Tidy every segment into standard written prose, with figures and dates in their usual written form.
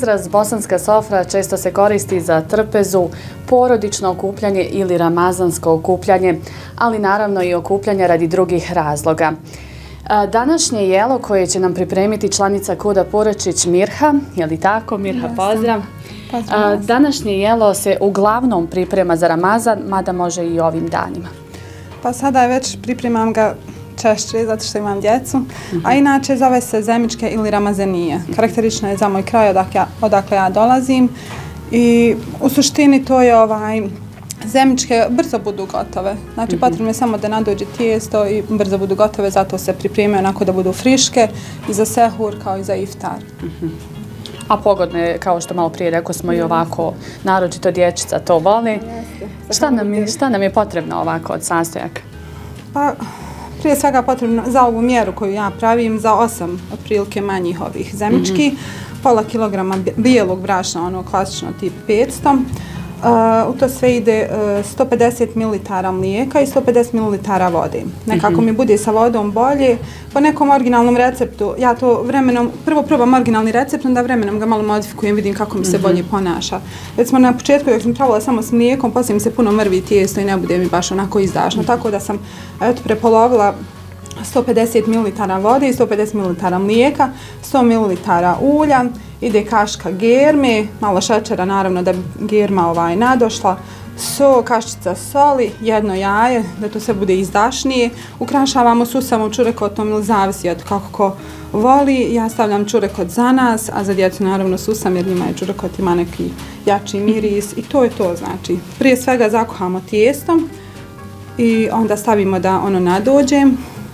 izraz bosanska sofra često se koristi za trpezu, porodično okupljanje ili ramazansko okupljanje, ali naravno i okupljanje radi drugih razloga. Današnje jelo koje će nam pripremiti članica Kuda Puračić Mirha, je li tako? Mirha, pozdrav. Današnje jelo se uglavnom priprema za Ramazan, mada može i ovim danima. Pa sada već pripremam ga češće zato što imam djecu, a inače zove se zemičke ili ramazanije. Karakterično je za moj kraj odakle ja dolazim i u suštini to je zemičke brzo budu gotove. Znači potrebno je samo da nadođe tijesto i brzo budu gotove, zato se pripremaju onako da budu friške i za sehur kao i za iftar. A pogodne, kao što malo prije rekao smo, i ovako, naročito dječica to voli. Šta nam je potrebno ovako od sastojaka? Pa, prije svega potrebno za ovu mjeru koju ja pravim, za 8 otprilike manjih ovih zemički, pola kilograma bijelog brašna, ono klasično tip 500. U to sve ide 150 ml mlijeka i 150 ml vode. Nekako mi bude sa vodom bolje. Po nekom originalnom receptu, ja to vremenom, prvo probam originalni recept, onda vremenom ga malo modifikujem, vidim kako mi se bolje ponaša. Recimo na početku dok sam pravila samo s mlijekom, poslije mi se puno mrvi tijesto i ne bude mi baš onako izdašno. Tako da sam prepolovila 150 ml vode i 150 ml mlijeka, 100 ml ulja, ide kaška germe, malo šećera naravno da bi germa nadošla, kaščica soli, jedno jaje, da to sve bude izdašnije. Ukrašavamo susavom čurekotom ili zavisi od kako ko voli. Ja stavljam čurekot za nas, a za djecu naravno susam jer njima je čurekot, ima neki jači miris i to je to znači. Prije svega zakuhamo tijestom i onda stavimo da ono nadođe.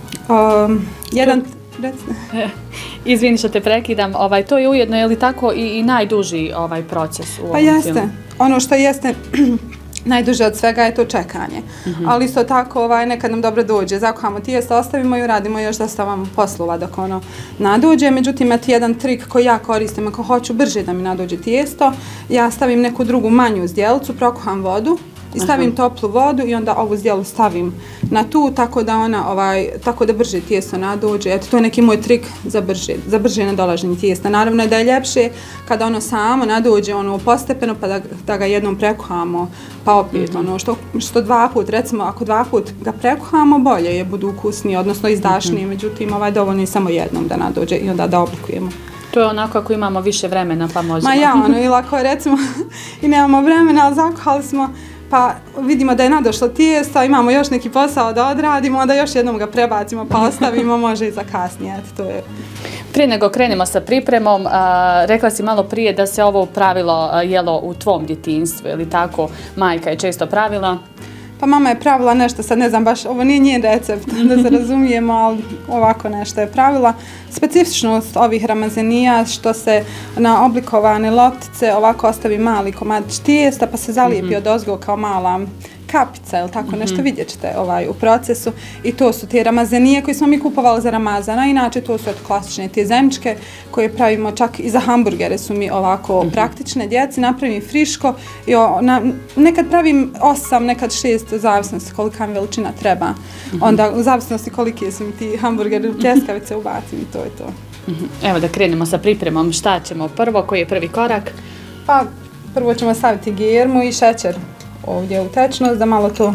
Izvini što te prekidam, to je ujedno, je li tako, i najduži proces u ovom filmu? Pa jeste. Ono što jeste najduže od svega je to čekanje. Ali isto tako nekad nam dobro dođe. Zakuhamo tijesto, ostavimo i uradimo još da stavamo poslova dok ono nadođe. Međutim, imate jedan trik koji ja koristim. Ako hoću brže da mi nadođe tijesto, ja stavim neku drugu manju zdjelicu, prokuham vodu i stavim toplu vodu i onda ovu zdjelu stavim na tu, tako da ona tako da brže tijesto nadođe. Eto, to je neki moj trik za brže nadolaženje tijesta. Naravno da je ljepše kada ono samo nadođe postepeno pa da ga jednom prekuhamo, pa opet što dva put, recimo ako 2 put ga prekuhamo, bolje je, budu ukusnije, odnosno izdašnije, međutim dovoljno je samo jednom da nadođe i onda da oblikujemo. To je onako ako imamo više vremena pa možemo. Ili ako recimo i nemamo vremena, ali zakuhali smo, pa vidimo da je nadošlo tijesto, imamo još neki posao da odradimo, onda još jednom ga prebacimo pa ostavimo, može i za kasnije. Prije nego krenemo sa pripremom, rekla si malo prije da se ovo pravilo jelo u tvom djetinjstvu, ili tako? Majka je često pravila. Pa mama je pravila nešto, sad ne znam baš, ovo nije njen recept, da se razumijemo, ali ovako nešto je pravila. Specifičnost ovih ramazanija što se na oblikovane loptice ovako ostavi mali komadić tijesta pa se zalijepi odozgo kao mala kapica ili tako nešto, vidjet ćete u procesu. I to su te ramazanije koje smo mi kupovali za Ramazana, inače to su klasične te zemičke koje pravimo čak i za hamburgere su mi ovako praktične. Djeci napravim friško i nekad pravim 8, nekad 6, u zavisnosti kolika mi veličina treba. Onda u zavisnosti kolike su mi ti hamburgeri, pljeskavice ubacim i to je to. Evo da krenemo sa pripremom, šta ćemo prvo, koji je prvi korak? Pa prvo ćemo staviti germu i šećer ovdje u tečnost da malo to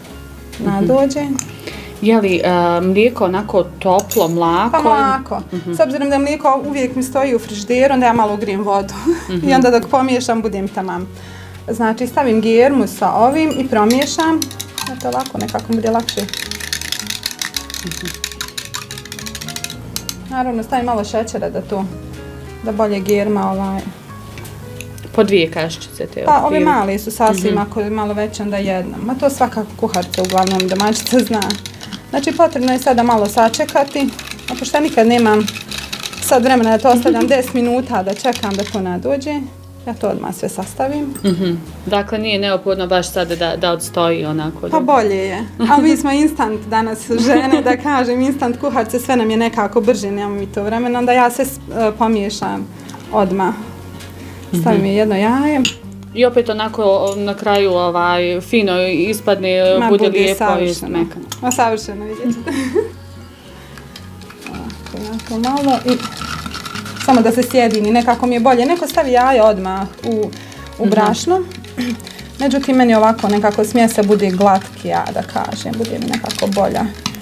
nadođe. Je li mlijeko onako toplo, mlako? Pa mlako. S obzirom da mlijeko uvijek mi stoji u frižideru, onda ja malo ugrijem vodu i onda dok pomiješam budem tamam. Znači stavim germu sa ovim i promiješam. Eto ovako nekako bude lakše. Naravno stavim malo šećera da bolje germa Po 2 kaščice te. Pa ove mali su sasvim, ako je malo veće onda jedna. Ma to svakako kuharica uglavnom domaćica zna. Znači potrebno je sada malo sačekati, a pošto ja nikad nemam sad vremena da to ostavljam 10 minuta da čekam da to nadođe, ja to odmah sve sastavim. Dakle nije neophodno baš sada da odstoji onako? Pa bolje je, ali mi smo instant danas žene, da kažem, instant kuharice, sve nam je nekako brže, nemamo mi to vremena, onda ja sve pomiješam odmah. Stavim je jedno jaje. I opet onako na kraju fino ispadne, bude lijepo i smekano. Savršeno, vidjet ćete. Ovako, jako malo i samo da se sjedini, nekako mi je bolje. Neko stavi jaja odmah u brašno. Međutim, meni ovako nekako smjesa bude glatkija, da kažem, bude mi nekako bolja.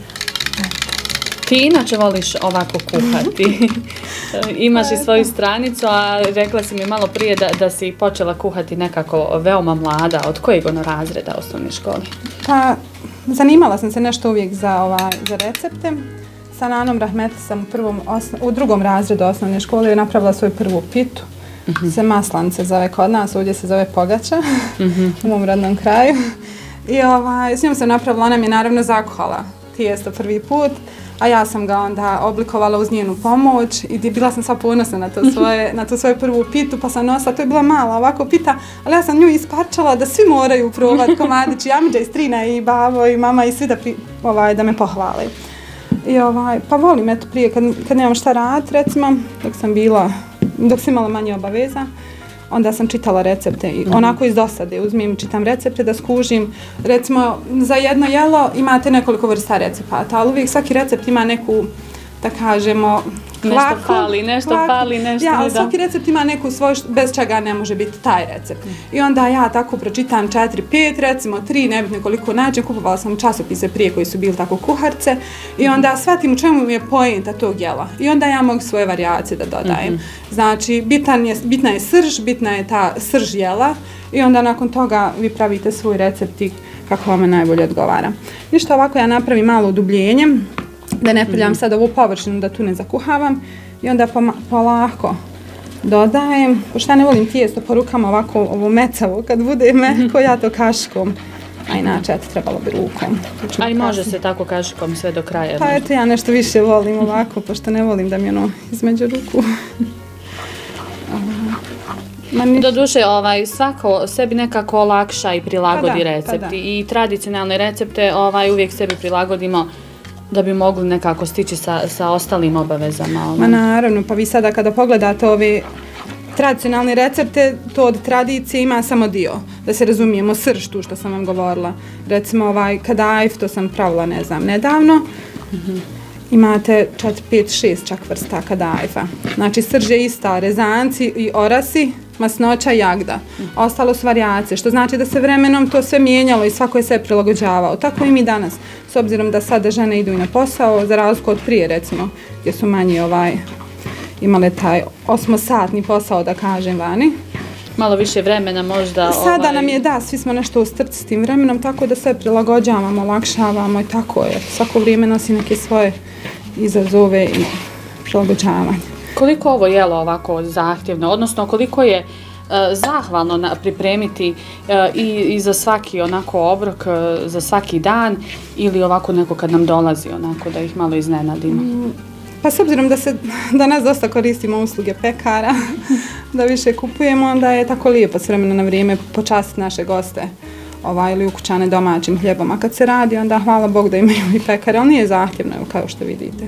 Ti inače voliš ovako kuhati. Imaš i svoju stranicu, a rekla si mi malo prije da si počela kuhati nekako veoma mlada. Od kojeg razreda osnovne škole? Pa, zanimala sam se nešto uvijek za recepte. Sa nanom Rahmeti sam u drugom razredu osnovne škole napravila svoju prvu pitu. Se maslance zove kod nas, ovdje se zove pogača, u mom rodnom kraju. I s njom sam napravila, ona mi je naravno zakuhala tijesto prvi put, a ja sam ga onda oblikovala uz njenu pomoć i bila sam sva ponosna na tu svoju prvu pitu, pa sam nosila, to je bila mala ovako pita, ali ja sam nju isparčala da svi moraju probati komadići, amidža i strina i babo i mama i svi da me pohvale. I pa volim, eto, prije kad nemam šta raditi, recimo, dok sam imala manje obaveza, onda sam čitala recepte i onako iz dosade uzmem, čitam recepte da skužim. Recimo, za jedno jelo imate nekoliko vrsta recepata, ali uvijek svaki recept ima neku, da kažemo, nešto fali, nešto. Ja, ali svaki recept ima neku svoju, bez čega ne može biti taj recept. I onda ja tako pročitam 4-5, recimo 3, nebitno koliko nađem, kupovala sam časopise prije koji su bili tako kuharce i onda shvatim u čemu mi je poenta tog jela. I onda ja mogu svoje varijacije da dodajem. Znači, bitna je srž, bitna je ta srž jela i onda nakon toga vi pravite svoj recept kako vam najbolje odgovara. Ništa, ovako ja napravim malo udubljenje, da ne prljam sad ovu površinu, da tu ne zakuhavam i onda polako dodajem, pošto ja ne volim tijesto po rukama ovako ovo mecavo, kad bude meko ja to kašikom, a inače eto trebalo bi rukom. A i može se tako kašikom sve do kraja? Pa eto ja nešto više volim ovako, pošto ne volim da mi ono između ruku. Doduše, svako sebi nekako olakša i prilagodi recepti i tradicionalne recepte uvijek sebi prilagodimo da bi mogli nekako stići sa ostalim obavezama. Ma naravno, pa vi sada kada pogledate ove tradicionalne recepte, to od tradicije ima samo dio. Da se razumijemo, srž tu što sam vam govorila. Recimo kadajf, to sam pravila, ne znam, nedavno. Imate 4, 5, 6 čak vrsta kadajfa. Znači srž je ista, rezanci i orasi, masnoća i jagda. Ostalo su varijacije, što znači da se vremenom to sve mijenjalo i svako je sve prilagođavao. Tako i mi danas, s obzirom da sada žene idu i na posao, za razliku od prije recimo, gdje su manje imale taj 8-satni posao, da kažem, vani. Malo više vremena možda... Sada nam je, da, svi smo nešto u strci s tim vremenom, tako da sve prilagođavamo, olakšavamo i tako je. Svako vrijeme nosi neke svoje izazove i prilagođavanje. Koliko ovo jelo ovako zahtjevno, odnosno koliko je zahvalno pripremiti i za svaki onako obrok, za svaki dan ili ovako neko kad nam dolazi onako da ih malo iznenadimo? Pa s obzirom da nas dosta koristimo usluge pekara, da više kupujemo, onda je tako lijepo s vremena na vrijeme počastiti naše goste ili ukućane domaćim hljebom. A kad se radi, onda hvala Bog da imaju i pekare, ali nije zahtjevno, kao što vidite.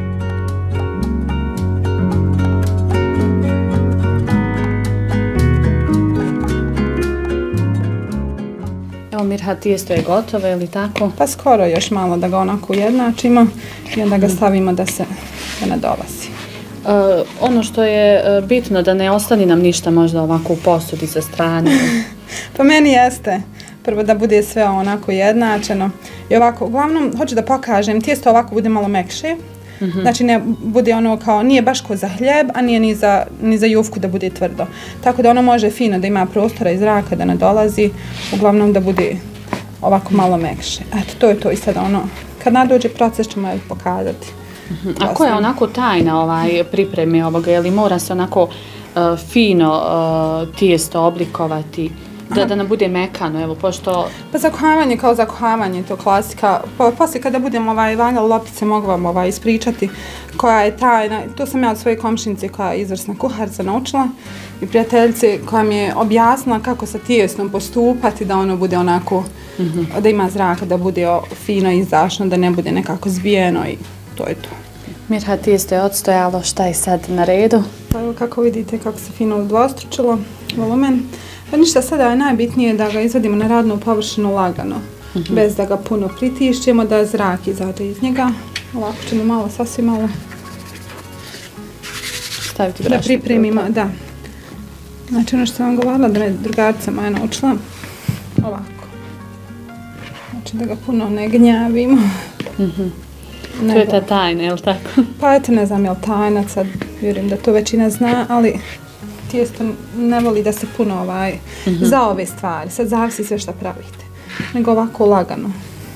Evo Mirha, tijesto je gotovo, ili tako? Pa skoro još malo da ga onako ujednačimo i onda ga stavimo da ne dolazi. Ono što je bitno da ne ostane nam ništa možda ovako u posudi sa strane. Pa meni jeste. Prvo da bude sve onako jednačeno. I ovako, uglavnom, hoću da pokažem, tijesto ovako bude malo mekše. Znači ne bude ono kao, nije baš ko za hljeb, a nije ni za jufku da bude tvrdo. Tako da ono može fino, da ima prostora i zraka, da ne dolazi. Uglavnom da bude ovako malo mekše. Eto, to je to i sada ono, kad nadođe proces ćemo pokazati. A koja je onako tajna pripreme ovoga? Je li mora se onako fino tijesto oblikovati? Da nam bude mekano, evo, pošto... Pa zakuhavanje kao zakuhavanje, to klasika. Poslije kada budem valjali loptice, mogu vam ispričati koja je tajna. To sam ja od svoje komšinice koja je izvrsna kuharica naučila i prijateljice koja mi je objasnila kako sa tijestom postupati da ono bude onako, da ima zraka, da bude fino izašno, da ne bude nekako zbijeno i to je to. Mirha, tijesto je odstojalo, šta je sad na redu? Pa evo kako vidite kako se fino udvostručilo volumen. Pa ništa, sada je najbitnije da ga izvadimo na radnu površinu lagano, bez da ga puno pritišćemo, da zrak izađe iz njega. Ovako ćemo malo, sasvim malo staviti brašno? Da pripremimo, da. Znači ono što sam vam govorila da me drugarica moja naučila, ovako. Znači da ga puno ne gnjavimo. To je ta tajna, je li tako? Pa eto, ne znam je li tajna, sad vjerujem da to većina zna, ali tijesto ne voli da se puno za ove stvari. Sad zavisi sve što pravite. Nego ovako lagano.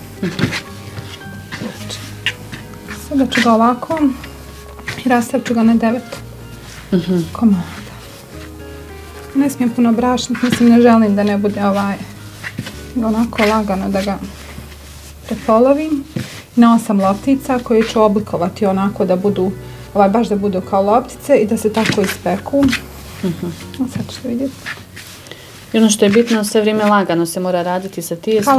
Znači, sada ću ga ovako i rastavit ću ga na 9 komada. Ne smijem puno brašniti, mislim ne želim da ne bude onako lagano da ga prepolovim. Na 8 loptica koje ću oblikovati onako da budu, baš da budu kao loptice i da se tako ispeku. Sad ćete vidjeti. I ono što je bitno, sve vrijeme lagano se mora raditi sa tijestom,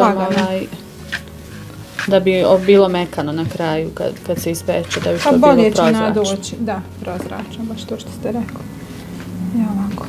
da bi bilo mekano na kraju kad se ispeče, da bi to bilo prozračno. Bolje će nadoći, da, prozračno, baš to što ste rekli. I ovako.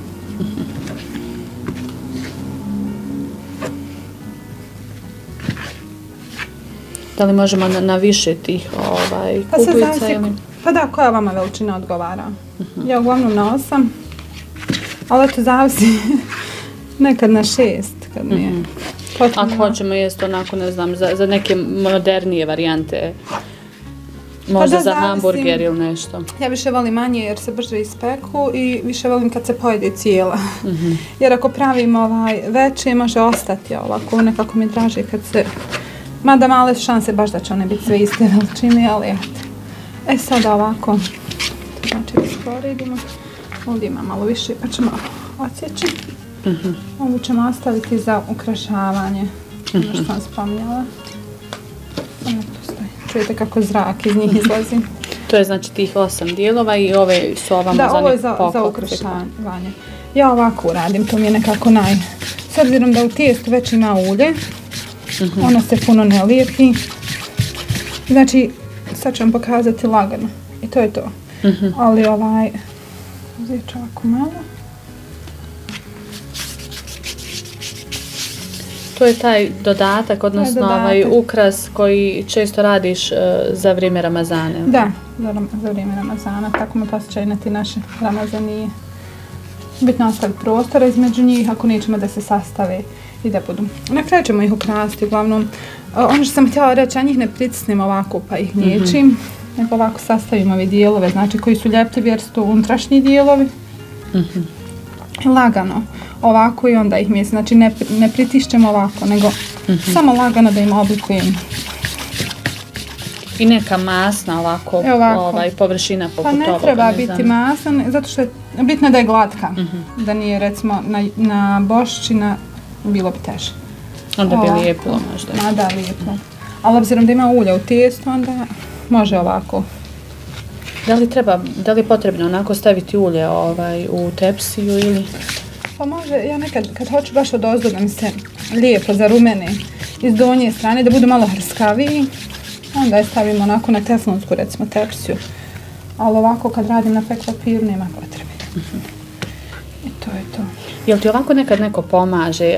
Da li možemo na više tih kuglica ili? Pa da, koja vama veličina odgovara? Ja uglavnom na 8, ali to zavisi nekad na 6 kad mi je potrebno. Ako hoćemo jesti onako, ne znam, za neke modernije varijante, možda za hamburger ili nešto. Ja više volim manje jer se brže ispeku i više volim kad se pojede cijela. Jer ako pravim veće može ostati ovako, nekako mi draže kad se... Mada male šanse baš da će one biti sve iste veličine, ali eto. Sada ovako, znači usporedimo. Ovdje ima malo više pa ćemo odsjeći. Ovo ćemo ostaviti za ukrašavanje, ono što sam spominjala. Ono tu stoji. Čujete kako zrak iz njih izlazi. To je znači tih 8 dijelova i ove su ovamo za neki pokop. Da, ovo je za ukrašavanje. Ja ovako uradim, to mi je nekako S obzirom da u tijestu već ima ulje, ono se puno ne lijepi. Znači, sad ću vam pokazati lagano. I to je to. Ali uzet ću ovako malo. To je taj dodatak, odnosno ukras koji često radiš za vrijeme Ramazana. Da, za vrijeme Ramazana. Tako me posjećaju na ti naše Ramazanije. Bitno ostaviti prostora između njih ako nećemo da se sastave i da budu. Na kraju ćemo ih ukrasti, uglavnom. Ono što sam htjela reći, ja njih ne pritisnem ovako pa ih nječim, nego ovako sastavim ove dijelove, znači koji su ljepljivi jer su to unutrašnji dijelovi. Lagano, ovako i onda ih mjesim, znači ne pritišćem ovako, nego samo lagano da im oblikujem. I neka masna ovako površina poput ovoga. Pa ne treba biti masna, zato što je bitno da je glatka, da nije recimo na boščina bilo bi teže. Onda bi lijepilo možda. Da, lijepilo. Ali obzirom da ima ulja u tijestu, onda može ovako. Da li je potrebno onako staviti ulje u tepsiju ili? Pa može, ja nekad kad hoću baš odozdo da mi se lijepo zarumene iz donje strane, da budu malo hrskaviji, onda je stavimo onako na teflonsku recimo tepsiju. Ali ovako kad radim na pek papiru nema potrebe. I to je to. Jel ti ovako nekad neko pomaže,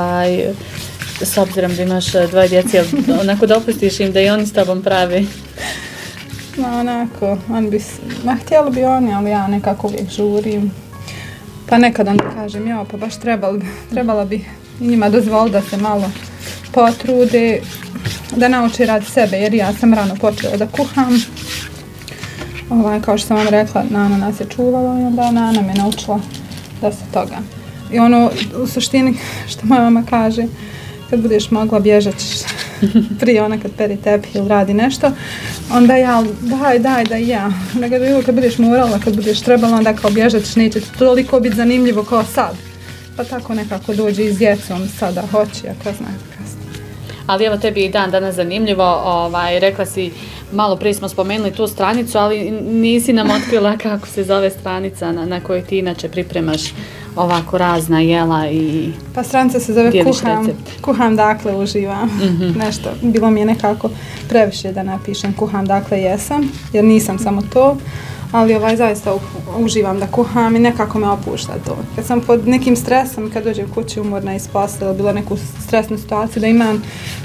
s obzirom da imaš 2 djece, onako dopustiš im da i oni s tobom pravi? Onako, htjeli bi oni, ali ja nekako uvijek žurim. Pa nekad onda kažem, pa baš trebala bi njima dozvoliti da se malo potrude, da nauče radi sebe, jer ja sam rano počela da kuham. Kao što sam vam rekla, Nana nas je čuvala i onda Nana me naučila da se toga. I ono, u suštini, što moja mama kaže, kad budeš mogla bježat ćeš prije ona kad peri tepih ili radi nešto, onda ja, daj da i ja. Onda kad budeš morala, kad budeš trebala, onda kao bježat ćeš, neće toliko biti zanimljivo kao sad. Pa tako nekako dođe i s djecom, sada hoće, ako zna kasnije. Ali evo tebi je dan danas zanimljivo, rekla si, malo prije smo spomenuli tu stranicu, ali nisi nam otkrila kako se zove stranica na kojoj ti inače pripremaš ovako razna jela i pa stranica se zove kuham dakle uživam. Nešto, bilo mi je nekako previše da napišem kuham dakle jesam, jer nisam samo to, ali zaista uživam da kuham i nekako me opušta to. Kad sam pod nekim stresom, kad dođem kući umorna iz posla ili bilo neku stresnu situaciju da imam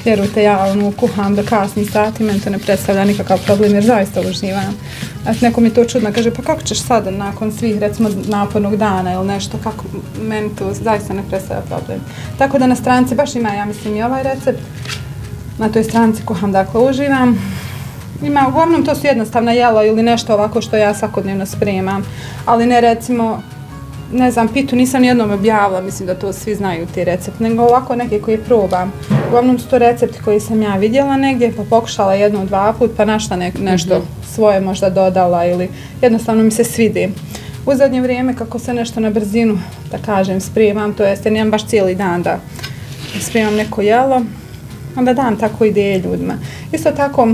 vjerujte, ja kuham do kasnih sati, meni to ne predstavlja nikakav problem jer zaista uživam. Neko mi to čudno kaže, pa kako ćeš sada nakon svih, recimo, napornog dana ili nešto, kako, meni to zaista ne predstavlja problem. Tako da na stranici baš ima, ja mislim, i ovaj recept. Na toj stranici kuham, dakle, uživam. Ima, uglavnom to su jednostavna jela ili nešto ovako što ja svakodnevno spremam, ali ne recimo, ne znam, pitu nisam nijednom objavila, mislim da to svi znaju ti recepti, nego ovako neke koje probam. Uglavnom su to recepti koji sam ja vidjela negdje, pa pokušala jednom, dva put, pa našla nešto svoje možda dodala ili jednostavno mi se svidi. U zadnje vrijeme kako se nešto na brzinu, da kažem, spremam, to jest, nemam baš cijeli dan da spremam neko jelo, onda dam tako ideje ljudima. Isto tako,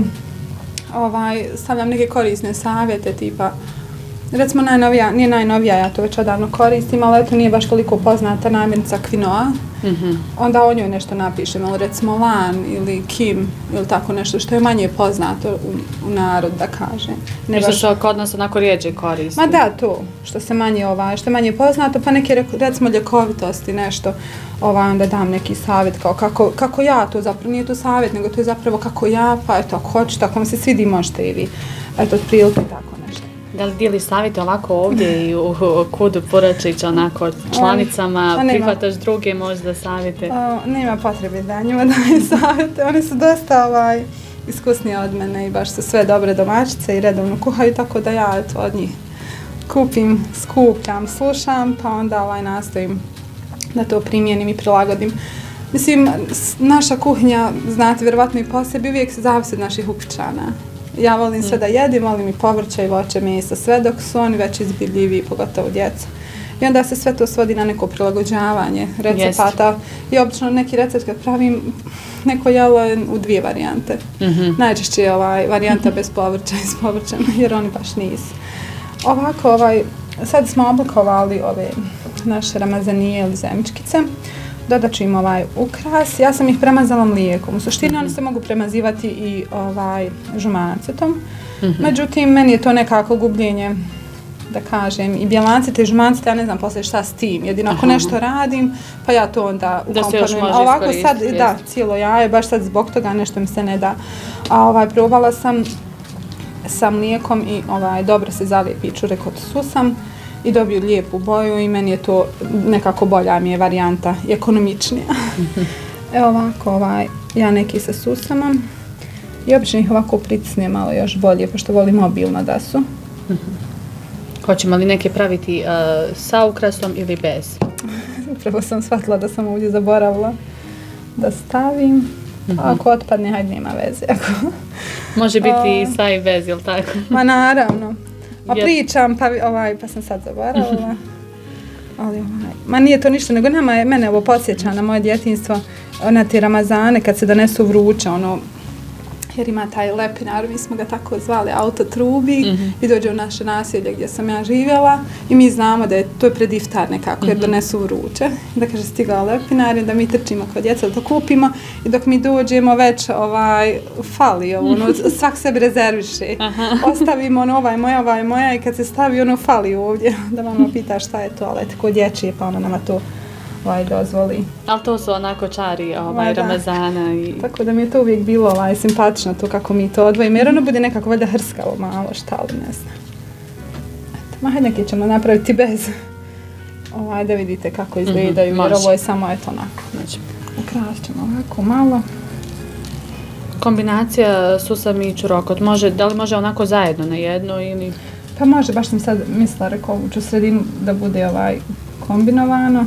stavljam neke korisne savjete, tipa, recimo najnovija, nije najnovija, ja to već odavno koristim, ali eto nije baš toliko poznata namirnica kvinoa, onda o njoj nešto napišem, ali recimo lan ili kim ili tako nešto što je manje poznato u narod, da kažem. Nešto što kod nas onako rijeđe koristi. Ma da, to, što je manje poznato, pa neke recimo ljekovitosti, nešto, onda dam neki savjet kao kako ja to zapravo, nije to savjet, nego to je zapravo kako ja, pa eto, ako hoćete, ako vam se svidi, možete i vi, eto, otprilike tako nešto. Da li dijeliš savjete ovako ovdje i u kudu Puračića, onako članicama, prihvataš druge možda savjete? Nema potrebe da njima dajem savjete, oni su dosta iskusniji od mene i baš su sve dobre domaćice i redovno kuhaju, tako da ja eto od njih kupim, skupljam, slušam, pa onda nastojim da to primijenim i prilagodim. Mislim, naša kuhinja, znate, vjerovatno i po sebi, uvijek se zavisi od naših ukućana. Ja volim sve da jedim, volim i povrće i voće, mesa, sve dok su oni već izbjeljiviji, pogotovo djeca. I onda se sve to svodi na neko prilagođavanje recepata. I obično neki recept kad pravim neko jelo u dvije varijante. Najčešće je varijanta bez povrća i s povrćem, jer oni baš nisu. Ovako, sad smo oblikovali ove naše ramazanije ili zemičkice. Dodat ću im ukras. Ja sam ih premazala mlijekom. U suštini oni se mogu premazivati i žumancetom. Međutim, meni je to nekako gubljenje, da kažem, i bjelancete i žumancete, ja ne znam poslije šta s tim. Jedino ako nešto radim, pa ja to onda ukomponujem. A ovako sad, da, cijelo jaje, baš sad zbog toga nešto mi se ne da. A probala sam sa mlijekom i dobro se zalijepi čure kod susam i dobiju lijepu boju i meni je to nekako bolja mi je varijanta i ekonomičnija. Evo ovako, ja neki sa susama i obično ih ovako pritisnem malo još bolje, pošto volim obilno da su. Hoćemo li neke praviti sa ukrasom ili bez? Upravo sam shvatila da sam ovdje zaboravila da stavim. Ako otpadne, hajde, nema veze. Može biti i sa i bez, jel tako? Ma naravno. Ma pričam, pa sam sad zaboravila. Ma nije to ništa, nego mene ovo podsjeća na moje djetinjstvo, na te Ramazane kad se donesu vruće, jer ima taj lepinar, mi smo ga tako zvali, autotrubi, i dođe u naše naselje gdje sam ja živjela i mi znamo da je to pred iftar nekako, jer donesu vruće. Da kaže stigao lepinar i da mi trčimo kod djeca da to kupimo i dok mi dođemo već fali, svak sebi rezerviše. Ostavimo ovaj moja i kad se stavi fali ovdje, da mama pita šta je to, ali kod dječje pa ona nama to dozvoli. Ali to su onako čari Ramazana. Tako da mi je to uvijek bilo simpatično to kako mi to odvojimo, jer ono bude nekako valjda hrskavo malo, šta li, ne znam. Ma hajde neke ćemo napraviti bez. Da vidite kako izgledaju, jer ovo je samo onako. Ukrast ćemo ovako malo. Kombinacija susam i čurokot, da li može onako zajedno na jedno ili? Pa može, baš sam sad mislila, rekao, u sredinu da bude kombinovano.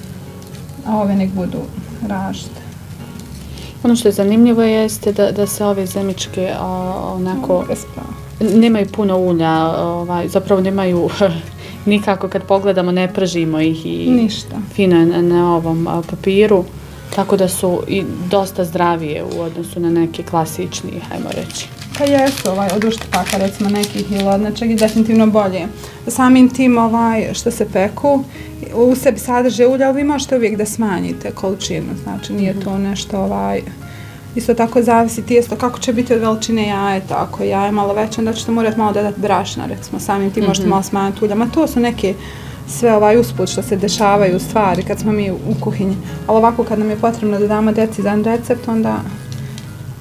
A ove nek budu različite. Ono što je zanimljivo jeste da se ove zemičke onako nemaju puno ulja, zapravo nemaju nikako, kad pogledamo ne pržimo ih i fino je na ovom papiru, tako da su i dosta zdravije u odnosu na neke klasičnije, hajmo reći. Pa jesu od uštipaka recimo nekih ili od nečeg i definitivno bolje. Samim tim što se peku u sebi sadrže ulja, ali vi možete uvijek da smanjite količinu, znači nije to nešto isto tako zavisi tijesto kako će biti od veličine jajeta, ako je jaje malo veće onda ćete morati malo dodati brašna recimo, samim tim možete malo smanjiti ulja, ma to su neke sve usput što se dešavaju stvari kad smo mi u kuhinji, ali ovako kad nam je potrebno da damo djeci jedan recept onda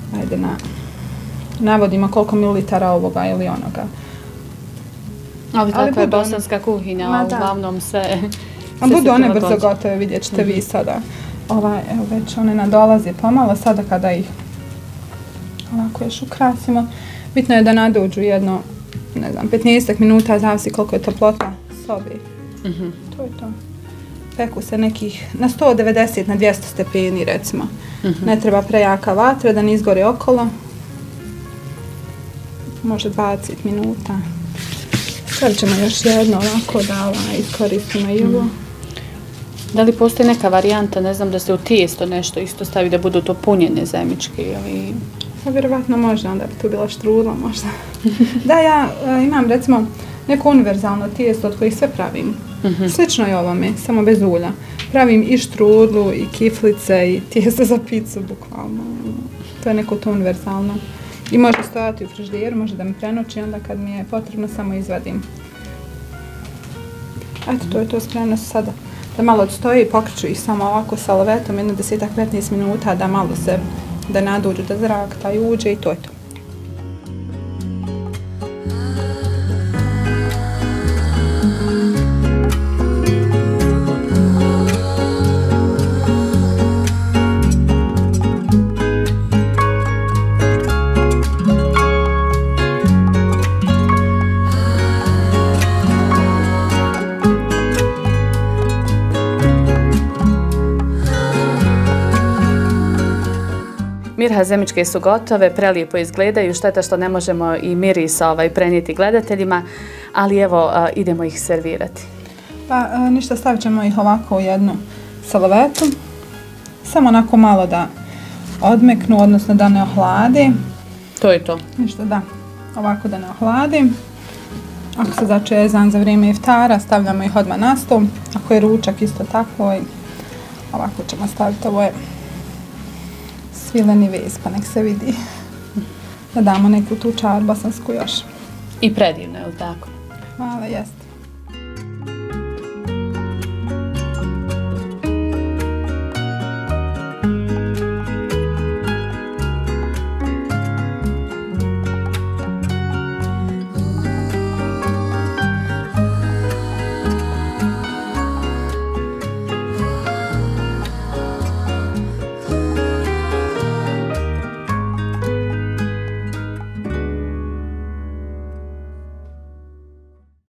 ajde navodimo koliko mililitara ovoga ili onoga. Ali tako je bosanska kuhinja, uglavnom se budu one brzo gotove, vidjet ćete vi sada. Evo već one nadolaze pomalo, sada kada ih ovako još ukrasimo. Bitno je da nadođu jedno, ne znam, 15 minuta, zavisi koliko je toplota sobe. To je to. Peku se nekih na 190 na 200 stepeni recimo. Ne treba prejaka vatra da ne izgore okolo. Može 20 minuta. Stavit ćemo još jedno ovako da iskoristimo i ovo. Da li postoji neka varijanta, ne znam, da se u tijesto nešto isto stavi da budu to punjene zemičke ili... Pa vjerovatno može, onda bi tu bila štrudla možda. Da, ja imam recimo neko univerzalno tijesto od kojih sve pravim. Slično je ovome, samo bez ulja. Pravim i štrudlu, i kiflice, i tijesto za picu, bukvalno. To je neko to univerzalno. I može stojati u frižideru, može da mi prenoći, onda kad mi je potrebno samo izvadim. Eto, to je to, spremno su sada da malo odstoji i pokreću ih samo ovako sa salavetom, jedno 10-15 minuta da malo se, da naduđu, da zrak taj uđe i to je to. Mirha, zemičke su gotove, prelijepo izgledaju, šteta što ne možemo i miris prenijeti gledateljima, ali evo idemo ih servirati. Pa ništa, stavit ćemo ih ovako u jednu salavetu, samo onako malo da odmeknu, odnosno da ne ohladi. To je to? Ništa, da, ovako da ne ohladi. Ako se začezan za vrijeme iftara, stavljamo ih odmah na stol. Ako je ručak isto tako, ovako ćemo staviti, ovo je svileni vez, pa nek se vidi. Da damo neku tu čar bosansku još. I predivno, je li tako? Hvala, jeste.